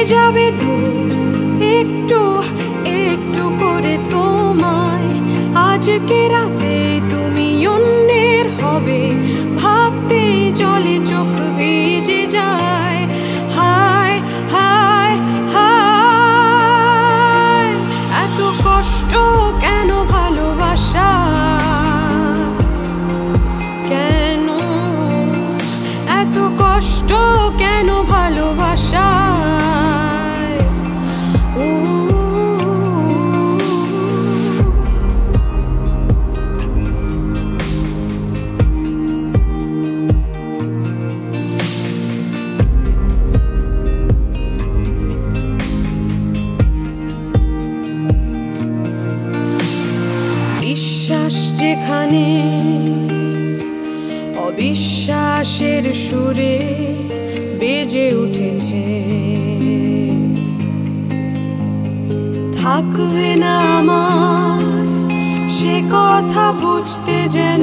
যাবে দূর একটু একটু করে তোমায়। আজকে রাতে তুমি অন্যের হবে, ভাবতে জলে চোখ ভিজে যায়। হায় হায় হায়, এত কষ্ট কেন ভালোবাসা, কেন এত কষ্ট কেন ভালোবাসা। বিশ্বাস যেখানে অবিশ্বাসের সুরে বেজে উঠেছে, থাকবে না আমার সে কথা বুঝতে যেন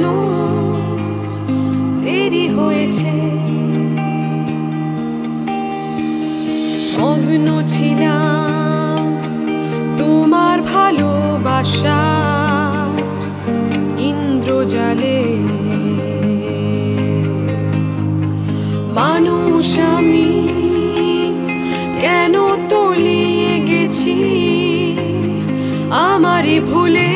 দেরি হয়েছে। মগ্ন ছিলাম তোমার ভালোবাসার ইন্দ্রজালে, মানুষ আমি কেন তলিয়ে গেছি আমারই ভুলে।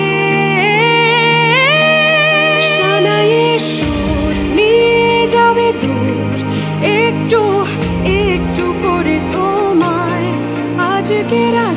শানায়ে সুর নিয়ে যাবে দূর একটু একটু করে তোমায়। আজকে